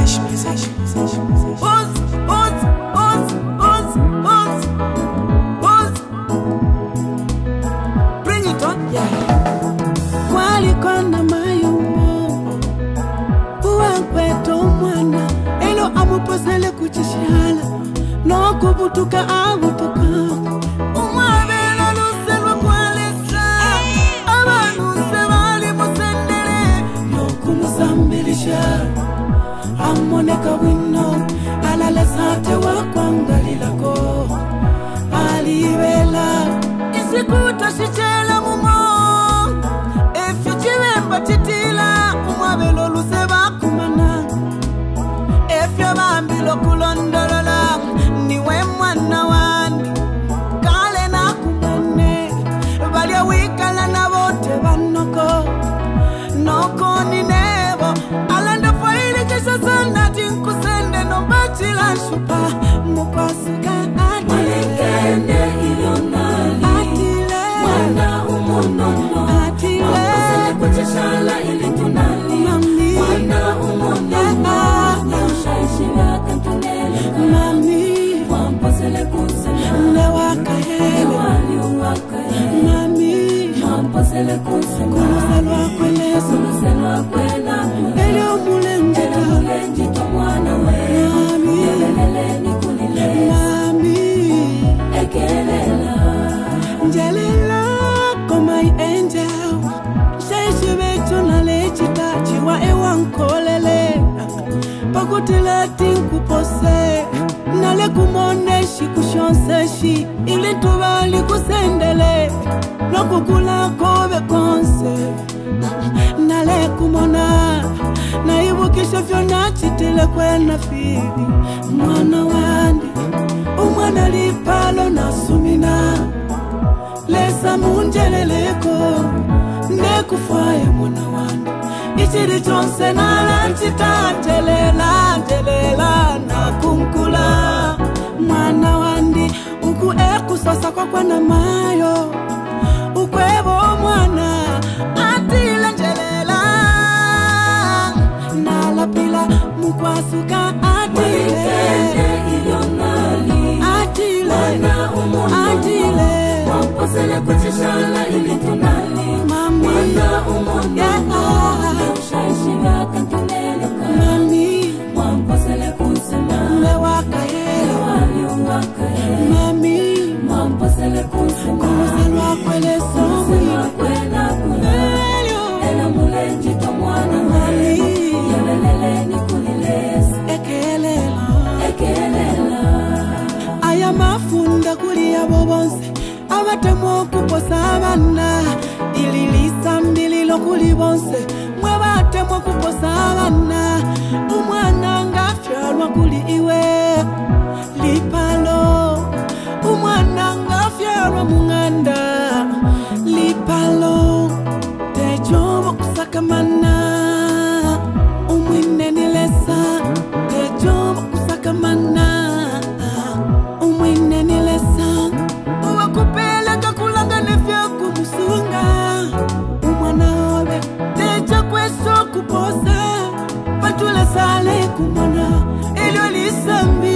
Bring it on, yeah. Kwali kona mayumo uwakweto mwana elo amuposele kuchishala no kubutuka abutuka umwabela luselwa kwalesa abantu sebali musendele no kumusambilisha amoneka wino alalesate wakwangalilako alibela isikuta shichela mumo efyuchibemba chitila umwabelo luseba kumana efyo bambilo kulondolola niwe mwana wandi kale na kumane balya wikala na bote banoko noko ni nebo alanda faili kisha sana tinkusende no bachila shupa mukwasuka Malekende ilionali Mwana umunono Wapasele kucheshala ili tunali Mwana umunono Nyusha waka tuneleka Wapasele kusema Lewaka hele Lewali uwaka Mami Wapasele kusema Kuluselwa kweleso Kuluselwa kwela Elio mulenjita Mulenjita mwana we Mami Yelelele ni kunilesa Mami Ekelela Njelela my angel Shaishi becho na lechita Chiwa ewa nkolele Pakutila tinku pose Nale kumoneshi kushonseshi Ili tubali kusendele Nokukula kobe konse Nale kumona Naibukisha fyona chitile kwena fidi Mwana wandi Umwana lipalo na sumina Lesa munjeleleko Nekufaye mwana wandi Ichiri chonse nala chitatelela Telela na kumkula Mwana wandi Uku eku sasa kwa kwana mayo Ukwebo mwana Atile njelela Nala pila mukwasuka atile Atile Atile Wapasele kucheshala ili tunali Mami Mwana umunono yeah. Nyusha waka tuneleka Mami Wapasele kusema Lewaka hele Lewali uwaka Mami Wapasele kusema Kuluselwa kweleso Kuluselwa kwela kula Ela mulenjita mwana we Yelelele ni kunilesa Ekelela Ekelela Aya mafunda kulia bobonse Abatemo kuposa abana Ililisa mbililo kulibonse Mwabatemo kuposa abana Umwana ngafyalwa kuli iwe Lipalo Umwana ngafyalwa munganda Lipalo Tejobo kusakamana Umwine nilesa Tejobo kusakamana Umwine nilesa Uwakupela kakulanga nefya kumusunga Umwana obe Teja kweso kuposa Patula sale kumona Elio lisambi